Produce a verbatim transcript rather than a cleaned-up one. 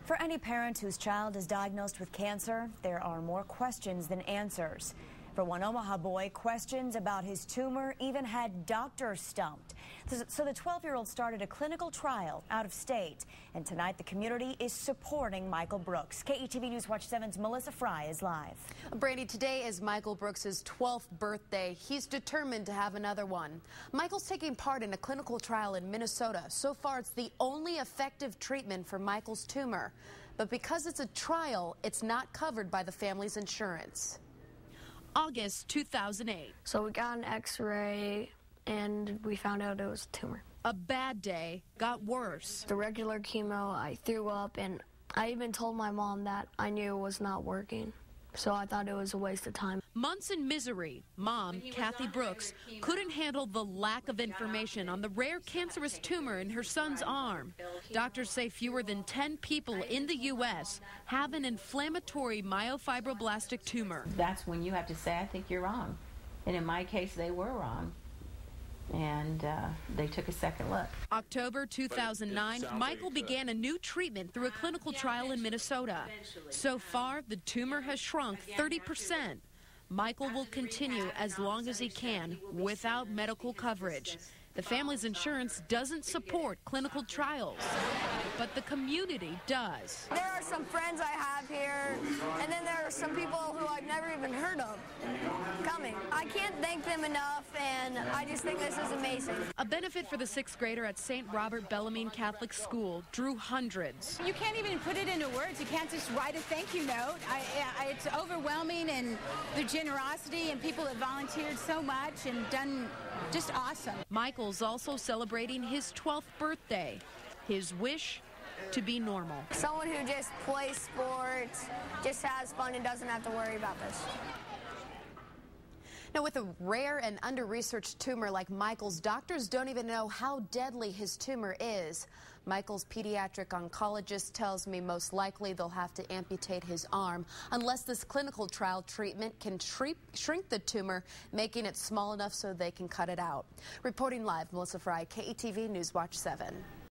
For any parent whose child is diagnosed with cancer, there are more questions than answers. For one Omaha boy, questions about his tumor even had doctors stumped. So the twelve-year-old started a clinical trial out of state. And tonight, the community is supporting Michael Brooks. K E T V News Watch seven's Melissa Fry is live. Brandy, today is Michael Brooks' twelfth birthday. He's determined to have another one. Michael's taking part in a clinical trial in Minnesota. So far, it's the only effective treatment for Michael's tumor. But because it's a trial, it's not covered by the family's insurance. August two thousand eight. So we got an x-ray and we found out it was a tumor. A bad day got worse. The regular chemo, I threw up, and I even told my mom that I knew it was not working. So I thought it was a waste of time. Months in misery. Mom, Kathy Brooks, couldn't handle the lack of information on the rare cancerous tumor in her son's arm. Doctors say fewer than ten people in the U S have an inflammatory myofibroblastic tumor. That's when you have to say, I think you're wrong. And in my case, they were wrong. And uh, they took a second look. October two thousand nine, Michael began a new treatment through a clinical trial in Minnesota. So far, the tumor has shrunk thirty percent. Michael will continue as long as he can without medical coverage. The family's insurance doesn't support clinical trials, but the community does. There are some friends I have here, and then there are some people who I've never even heard of coming. I can't thank them enough, and I just think this is amazing. A benefit for the sixth grader at Saint Robert Bellarmine Catholic School drew hundreds. You can't even put it into words. You can't just write a thank you note. I, I, it's overwhelming, and the generosity and people that volunteered so much and done just awesome. Michael's also celebrating his twelfth birthday. His wish to be normal. Someone who just plays sports, just has fun, and doesn't have to worry about this. Now, with a rare and under-researched tumor like Michael's, doctors don't even know how deadly his tumor is. Michael's pediatric oncologist tells me most likely they'll have to amputate his arm unless this clinical trial treatment can shrink the tumor, making it small enough so they can cut it out. Reporting live, Melissa Fry, K E T V News Watch seven.